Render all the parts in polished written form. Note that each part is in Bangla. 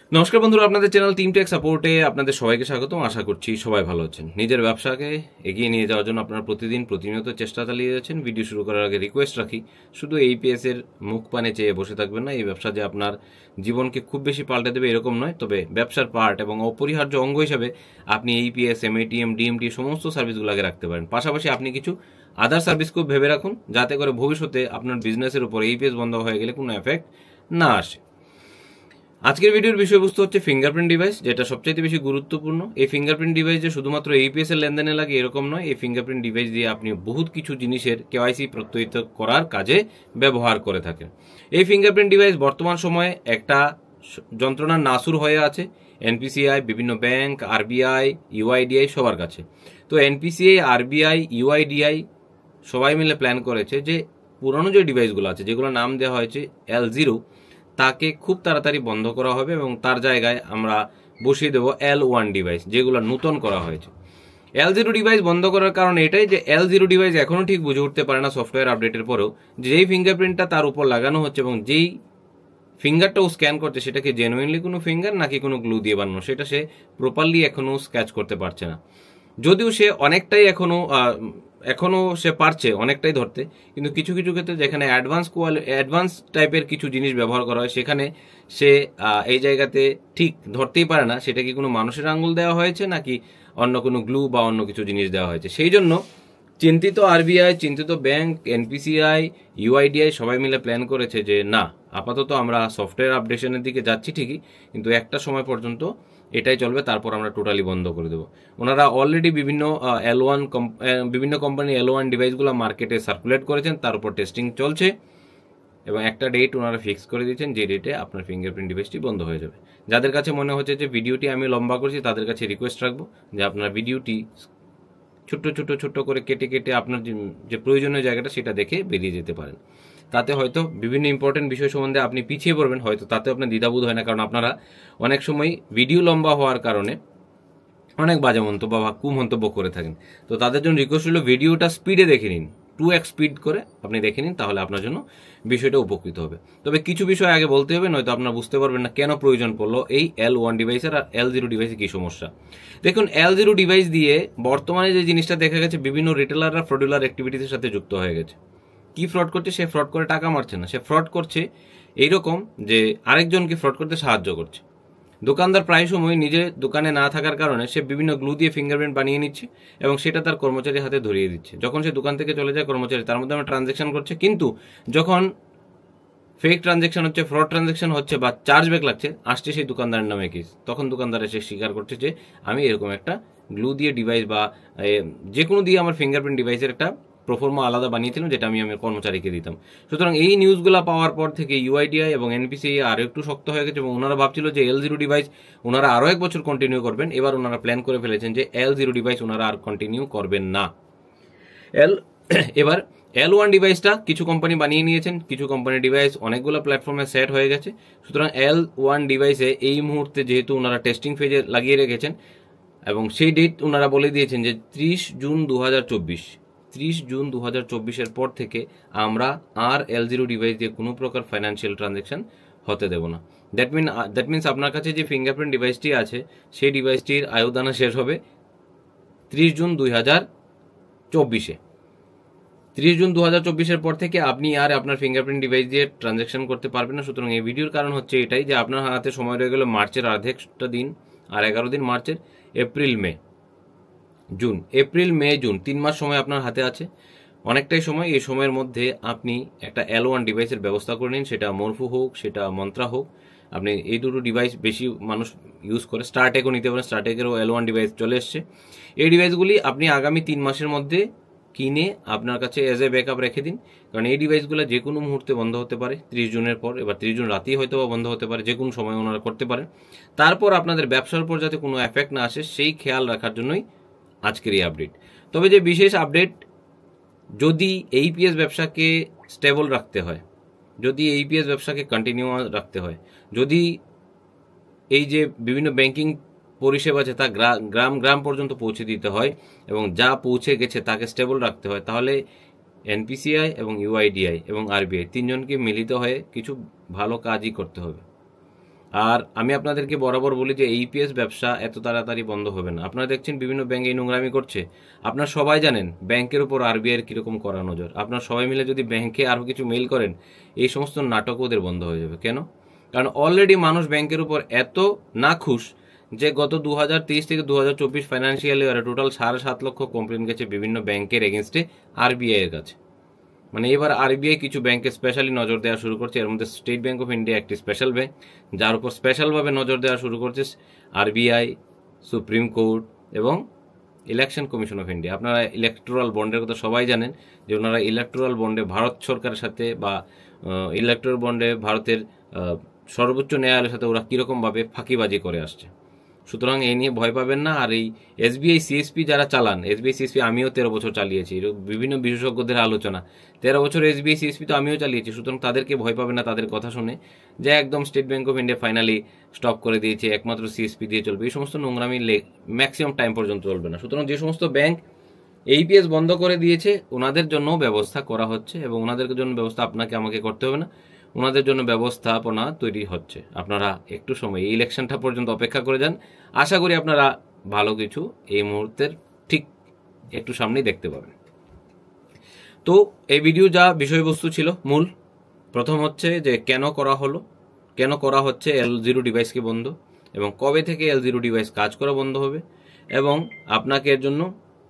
নমস্কার বন্ধুরা, আপনাদের চ্যানেল টিম টেক সাপোর্টে আপনাদের সবাইকে স্বাগতম। আশা করছি সবাই ভালো আছেন। নিজের ব্যবসাকে এগিয়ে নিয়ে যাওয়ার জন্য আপনারা প্রতিনিয়ত চেষ্টা চালিয়ে যাচ্ছেন। ভিডিও শুরু করার আগে রিকোয়েস্ট রাখি, শুধু এইপিএস এর মুখ পানে চেয়ে বসে থাকবেন না। এই ব্যবসা যে আপনার জীবনকে খুব বেশি পাল্টে দেবে এরকম নয়, তবে ব্যবসার পার্ট এবং অপরিহার্য অঙ্গ হিসাবে আপনি এইপিএস, এমএটিএম, ডিএমটি সমস্ত সার্ভিসগুলোকে রাখতে পারেন। পাশাপাশি আপনি কিছু আদার সার্ভিসকেও ভেবে রাখুন, যাতে করে ভবিষ্যতে আপনার বিজনেসের উপর এইপিএস বন্ধ হয়ে গেলে কোনো এফেক্ট না আসে। আজকের ভিডিওর বিষয়বস্তু হচ্ছে ফিঙ্গারপ্রিন্ট ডিভাইস, যেটা সবচেয়ে বেশি গুরুত্বপূর্ণ। এই ফিঙ্গারপ্রিন্ট ডিভাইস যে শুধুমাত্র এইপিএস এর লেনদেনে লাগে এরকম নয়। এই ফিঙ্গারপ্রিন্ট ডিভাইস দিয়ে আপনি বহুত কিছু জিনিসের কেওয়াইসি প্রত্যয়িত করার কাজে ব্যবহার করে থাকেন। এই ফিঙ্গারপ্রিন্ট ডিভাইস বর্তমান সময়ে একটা যন্ত্রণার নাসুর হয়ে আছে এনপিসিআই, বিভিন্ন ব্যাংক, আরবিআই, ইউআইডিআই সবার কাছে। তো এনপিসিআই, আরবিআই, ইউআইডিআই সবাই মিলে প্ল্যান করেছে যে পুরনো যে ডিভাইসগুলো আছে, যেগুলো নাম দেওয়া হয়েছে L0, তাকে খুব তাড়াতাড়ি বন্ধ করা হবে এবং তার জায়গায় আমরা বসিয়ে দেবো L1 ডিভাইস, যেগুলো নতুন করা হয়েছে। L0 ডিভাইস বন্ধ করার কারণ এটাই যে L0 ডিভাইস এখনো ঠিক বুঝে উঠতে পারে না সফটওয়্যার আপডেটের পরেও যেই ফিঙ্গারপ্রিন্টটা তার উপর লাগানো হচ্ছে এবং যেই ফিঙ্গারটাও স্ক্যান করছে সেটা কি জেনুইনলি কোনো ফিঙ্গার নাকি কোনো গ্লু দিয়ে বানানো, সেটা সে প্রপারলি এখনো স্ক্যাচ করতে পারছে না। যদিও সে অনেকটাই এখনো সে পারছে অনেকটাই ধরতে, কিন্তু কিছু কিছু ক্ষেত্রে যেখানে অ্যাডভান্স টাইপের কিছু জিনিস ব্যবহার করা হয় সেখানে সে এই জায়গাতে ঠিক ধরতেই পারে না সেটা কি কোনো মানুষের আঙ্গুল দেওয়া হয়েছে নাকি অন্য কোনো গ্লু বা অন্য কিছু জিনিস দেওয়া হয়েছে। সেই জন্য চিন্তিত আরবিআই, চিন্তিত ব্যাংক, এনপিসিআই, ইউআইডিআই সবাই মিলে প্ল্যান করেছে যে না, আপাতত আমরা সফটওয়্যার আপডেশনের দিকে যাচ্ছি ঠিকই, কিন্তু একটা সময় পর্যন্ত এটাই চলবে, তারপর আমরা টোটালি বন্ধ করে দেবো। ওনারা অলরেডি বিভিন্ন কোম্পানি L1 ডিভাইসগুলো মার্কেটে সার্কুলেট করেছেন, তার উপর টেস্টিং চলছে এবং একটা ডেট ওনারা ফিক্স করে দিয়েছেন যে ডেটে আপনার ফিঙ্গারপ্রিন্ট ডিভাইসটি বন্ধ হয়ে যাবে। যাদের কাছে মনে হচ্ছে যে ভিডিওটি আমি লম্বা করছি, তাদের কাছে রিকোয়েস্ট রাখবো যে আপনার ভিডিওটি ছোট্ট করে কেটে কেটে আপনার যে প্রয়োজনীয় জায়গাটা সেটা দেখে বেরিয়ে যেতে পারেন। তাতে হয়তো বিভিন্ন ইম্পর্টেন্ট বিষয় সম্বন্ধে আপনি পিছিয়ে পড়বেন, হয়তো তাতে আপনার দ্বিধাবোধ হয় না, কারণ আপনারা অনেক সময় ভিডিও লম্বা হওয়ার কারণে অনেক বাজে মন্তব্য বা কুমন্তব্য করে থাকেন। তো তাদের জন্য রিকোয়েস্ট হলো ভিডিওটা স্পিডে দেখে নিন, 2x স্পিড করে আপনি দেখে নিন, তাহলে আপনার জন্য বিষয়টা উপকৃত হবে। তবে কিছু বিষয় আগে বলতে হবে, নয়তো আপনারা বুঝতে পারবেন না কেন প্রয়োজন পড়লো এই L1 ডিভাইসের আর L0 ডিভাইসে কি সমস্যা। দেখুন, L0 ডিভাইস দিয়ে বর্তমানে যে জিনিসটা দেখা গেছে, বিভিন্ন রিটেলাররা ফ্রডুলার অ্যাক্টিভিটিসের সাথে যুক্ত হয়ে গেছে। কি ফ্রড করছে? সে ফ্রড করে টাকা মারছে না, সে ফ্রড করছে এইরকম যে আরেকজনকে ফ্রড করতে সাহায্য করছে। দোকানদার প্রায় সময় নিজে দোকানে না থাকার কারণে সে বিভিন্ন গ্লু দিয়ে ফিঙ্গারপ্রিন্ট বানিয়ে নিচ্ছে এবং সেটা তার কর্মচারীর হাতে ধরিয়ে দিচ্ছে। যখন সে দোকান থেকে চলে যায়, কর্মচারী তার মাধ্যমে ট্রানজ্যাকশন করছে, কিন্তু যখন ফেক ট্রানজ্যাকশন হচ্ছে, ফ্রড ট্রানজ্যাকশন হচ্ছে বা চার্জ ব্যাক লাগছে, আসছে সেই দোকানদারের নামে কেস। তখন দোকানদার এসে স্বীকার করছে যে আমি এরকম একটা গ্লু দিয়ে ডিভাইস বা যে কোনো দিয়ে আমার ফিঙ্গারপ্রিন্ট ডিভাইসের একটা প্রোফর্মা আলাদা বানিয়েছিলাম, যেটা আমি আমার কর্মচারীকে দিতাম। সুতরাং এই নিউজগুলো পাওয়ার পর থেকে ইউআইডিআই এবং এনপিসিআই আরও একটু শক্ত হয়ে গেছে এবং ওনারা ভাবছিল যে L0 ডিভাইস ওনারা আরও 1 বছর কন্টিনিউ করবেন। এবার ওনারা প্ল্যান করে ফেলেছেন যে L0 ডিভাইস ওনারা আর কন্টিনিউ করবেন না। এবার L1 ডিভাইসটা কিছু কোম্পানি বানিয়ে নিয়েছেন, কিছু কোম্পানির ডিভাইস অনেকগুলো প্ল্যাটফর্মে সেট হয়ে গেছে। সুতরাং L1 ডিভাইসে এই মুহূর্তে যেহেতু ওনারা টেস্টিং ফেজে লাগিয়ে রেখেছেন এবং সেই ডেট ওনারা বলে দিয়েছেন যে 30 জুন 2024 পর থেকে আমরা আর L0 ডিভাইস দিয়ে কোনো প্রকার ফাইন্যান্সিয়াল ট্রানজ্যাকশন হতে দেব না। দ্যাট মিনস আপনার কাছে যে ফিঙ্গারপ্রিন্ট ডিভাইসটি আছে সেই ডিভাইসটির আয়ুদানা শেষ হবে 30 জুন 2024। 30 জুন 2024 পর থেকে আপনি আর আপনার ফিঙ্গারপ্রিন্ট ডিভাইস দিয়ে ট্রানজ্যাকশন করতে পারবেন না। সুতরাং এই ভিডিওর কারণ হচ্ছে এটাই যে আপনার হাতে সময় রয়ে গেল মার্চের অর্ধেকটা দিন, আর 11 দিন মার্চের, এপ্রিল মে জুন 3 মাস সময় আপনার হাতে আছে, অনেকটাই সময়। এই সময়ের মধ্যে আপনি একটা L1 ডিভাইসের ব্যবস্থা করে নিন, সেটা মরফু হোক, সেটা মন্ত্রা হোক। আপনি এই দুটো ডিভাইস বেশি মানুষ ইউজ করে, স্টারটেকও নিতে পারেন, স্টারটেকেরও L1 ডিভাইস চলে এসছে। এই ডিভাইসগুলি আপনি আগামী 3 মাসের মধ্যে কিনে আপনার কাছে এজ এ ব্যাকআপ রেখে দিন, কারণ এই ডিভাইসগুলো যে কোনো মুহূর্তে বন্ধ হতে পারে 30 জুনের পর। এবার 30 জুন রাতেই হয়তো বন্ধ হতে পারে, যে কোনো সময় ওনারা করতে পারেন। তারপর আপনাদের ব্যবসার উপর যাতে কোনো এফেক্ট না আসে সেই খেয়াল রাখার জন্যই আজকের এই আপডেট। তবে যে বিশেষ আপডেট, যদি এইপিএস ব্যবসাকে স্টেবল রাখতে হয়, যদি এইপিএস ব্যবসাকে কন্টিনিউ রাখতে হয়, যদি এই যে বিভিন্ন ব্যাংকিং পরিষেবা আছে তা গ্রাম পর্যন্ত পৌঁছে দিতে হয় এবং যা পৌঁছে গেছে তাকে স্টেবল রাখতে হয়, তাহলে এনপিসিআই এবং ইউআইডিআই এবং আরবিআই তিনজনকে মিলিত হয়ে কিছু ভালো কাজই করতে হবে। আর আমি আপনাদেরকে বরাবর বলি যে ইপিএস ব্যবসা এত তাড়াতাড়ি বন্ধ হবে না। আপনারা দেখছেন বিভিন্ন ব্যাংক এই নোংরামি করছে। আপনারা সবাই জানেন ব্যাংকের উপর আরবিআইয়ের কীরকম কড়া নজর। আপনারা সবাই মিলে যদি ব্যাংকে আরও কিছু মেইল করেন, এই সমস্ত নাটক ওদের বন্ধ হয়ে যাবে। কেন? কারণ অলরেডি মানুষ ব্যাংকের উপর এত নাখুশ যে গত 2023 থেকে 2024 ফাইন্যান্সিয়াল ইয়ারে টোটাল 7.5 লক্ষ কমপ্লেন গেছে বিভিন্ন ব্যাংকের এগেনস্টে আরবিআই এর কাছে। মানে এবার আরবিআই কিছু ব্যাংকে স্পেশালি নজর দেওয়া শুরু করছে। এর মধ্যে স্টেট ব্যাংক অফ ইন্ডিয়া একটি স্পেশাল ব্যাংক, যার উপর স্পেশালভাবে নজর দেওয়া শুরু করছে আরবিআই, সুপ্রিম কোর্ট এবং ইলেকশন কমিশন অফ ইন্ডিয়া। আপনারা ইলেকটোরাল বন্ডের কথা সবাই জানেন যে ওনারা ইলেকটোরাল বন্ডে ভারত সরকারের সাথে বা ইলেকটোরাল বন্ডে ভারতের সর্বোচ্চ ন্যায়ালয়ের সাথে ওরা কীরকমভাবে ফাঁকিবাজি করে আসছে। সুতরাং এই নিয়ে ভয় পাবেন না। আর এই এসবিআই সিএসপি যারা চালান, এসবিআই সিএসপি আমিও 13 বছর চালিয়েছি, বিভিন্ন বিশেষজ্ঞদের আলোচনা, 13 বছর এসবিআই সিএসপি তো আমিও চালিয়েছি। সুতরাং তাদেরকে ভয় পাবেন না তাদের কথা শুনে যে একদম State Bank of India finally stop করে দিয়েছে, একমাত্র সিএসপি দিয়ে চলবে। এই সমস্ত নোংরামি ম্যাক্সিমাম টাইম পর্যন্ত চলবে না। সুতরাং যে সমস্ত ব্যাংক এইপিএস বন্ধ করে দিয়েছে ওনাদের জন্য ব্যবস্থা করা হচ্ছে এবং ওনাদের জন্য ব্যবস্থা আপনাকে আমাকে করতে হবে না, ওনাদের জন্য ব্যবস্থাপনা তৈরি হচ্ছে। আপনারা একটু সময় এই ইলেকশনটা পর্যন্ত অপেক্ষা করে যান। আশা করি আপনারা ভালো কিছু এই মুহূর্তের ঠিক একটু সামনেই দেখতে পাবেন। তো এই ভিডিও যা বিষয়বস্তু ছিল মূল, প্রথম হচ্ছে যে কেন করা হচ্ছে L0 ডিভাইসকে বন্ধ এবং কবে থেকে L0 ডিভাইস কাজ করা বন্ধ হবে এবং আপনাকে এর জন্য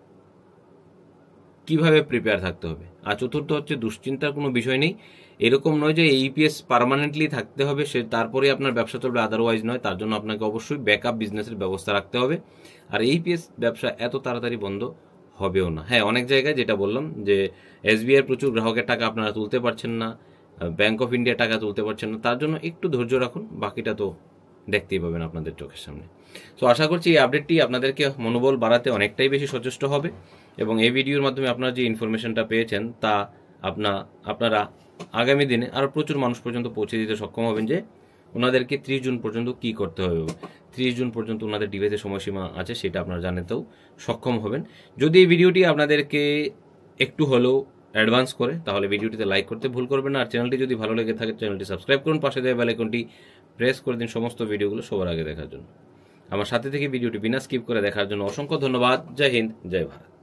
কিভাবে প্রিপেয়ার থাকতে হবে। আর চতুর্থ হচ্ছে দুশ্চিন্তার কোনো বিষয় নেই। এরকম নয় যে ইপিএস পার্মানেন্টলি থাকতে হবে সে তারপরে আপনার ব্যবসা চলবে, আদারওয়াইজ নয়। তার জন্য আপনাকে অবশ্যই ব্যাকআপ বিজনেসের ব্যবস্থা রাখতে হবে। আর ইপিএস ব্যবসা এত তাড়াতাড়ি বন্ধ হবেও না। হ্যাঁ, অনেক জায়গায় যেটা বললাম যে এসবিআই প্রচুর গ্রাহকের টাকা আপনারা তুলতে পারছেন না, ব্যাংক অফ ইন্ডিয়া টাকা তুলতে পারছেন না, তার জন্য একটু ধৈর্য রাখুন, বাকিটা তো দেখতেই পাবেন আপনাদের চোখের সামনে। তো আশা করছি এই আপডেটটি আপনাদেরকে মনোবল বাড়াতে অনেকটাই বেশি সচেষ্ট হবে এবং এই ভিডিওর মাধ্যমে আপনারা যে ইনফরমেশনটা পেয়েছেন তা আপনারা আগামী দিনে আরও প্রচুর মানুষ পর্যন্ত পৌঁছে দিতে সক্ষম হবেন যে ওনাদেরকে 30 জুন পর্যন্ত কি করতে হবে। 30 জুন পর্যন্ত ওনাদের ডিভাইসের সময়সীমা আছে, সেটা আপনারা জানাতেও সক্ষম হবেন। যদি এই ভিডিওটি আপনাদেরকে একটু হলেও অ্যাডভান্স করে তাহলে ভিডিওটিতে লাইক করতে ভুল করবেন না। আর চ্যানেলটি যদি ভালো লেগে থাকে চ্যানেলটি সাবস্ক্রাইব করুন, পাশে দেওয়া বেল আইকনটি প্রেস করে দিন সমস্ত ভিডিওগুলো সবার আগে দেখার জন্য। আমার সাথে থেকে ভিডিওটি বিনা স্কিপ করে দেখার জন্য অসংখ্য ধন্যবাদ। জয় হিন্দ, জয় ভারত।